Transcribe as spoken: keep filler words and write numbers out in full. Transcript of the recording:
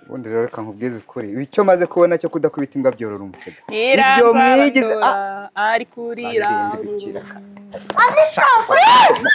ubundi rero reka nkubwize ukuri icyo maze kubona cyo kudakubita imbwa byorora umusega ibyo mwigize ari kurira anisha